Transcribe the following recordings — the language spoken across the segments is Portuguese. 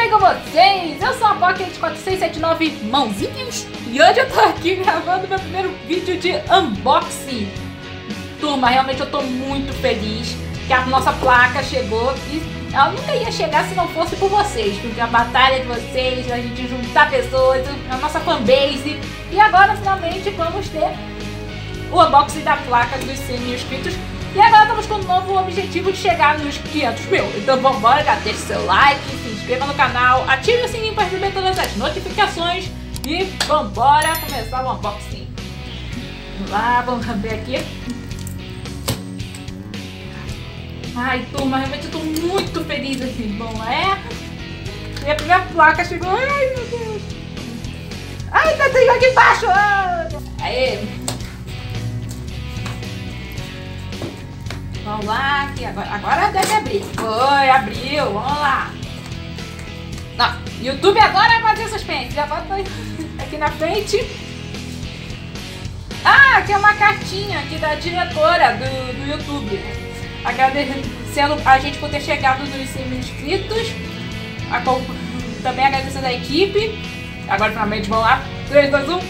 bem com vocês? Eu sou a Pocket 4679 Mãozinhas e hoje eu tô aqui gravando meu primeiro vídeo de unboxing. Turma, realmente eu tô muito feliz que a nossa placa chegou e ela nunca ia chegar se não fosse por vocês, porque a batalha de vocês, a gente juntar pessoas, a nossa fanbase, e agora finalmente vamos ter o unboxing da placa dos 100 mil inscritos. E agora estamos com um novo objetivo de chegar nos 500 mil. Então vambora, já deixa seu like, se inscreva no canal, ative o sininho para receber todas as notificações e vambora começar o unboxing. Vamos lá, vamos abrir aqui. Ai, turma, realmente eu tô muito feliz assim. Bom, e a primeira placa chegou. Ai, meu Deus. Ai, tá tudo aqui embaixo. Aê. Vamos lá, aqui agora deve abrir. Foi, abriu, vamos lá. Não, YouTube agora vai fazer suspense. Já bota aqui na frente. Ah, aqui é uma cartinha aqui da diretora do YouTube. Agradecendo a gente por ter chegado nos 100 mil inscritos. Também agradecendo a equipe. Agora finalmente vamos lá. 3, 2, 1.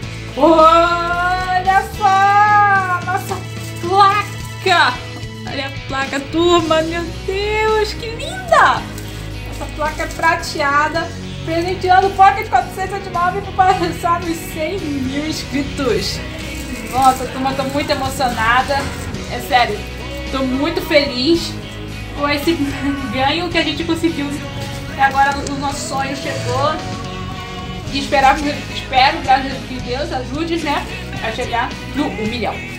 Olha só! Nossa placa! Olha a placa, turma, meu Deus, que linda! Essa placa é prateada, presenteando o Pocket 479 para passar nos 100 mil inscritos. Nossa, turma, tô muito emocionada, é sério, tô muito feliz com esse ganho que a gente conseguiu. E agora o nosso sonho chegou e espero, graças a Deus, ajude, né, a chegar no 1 milhão.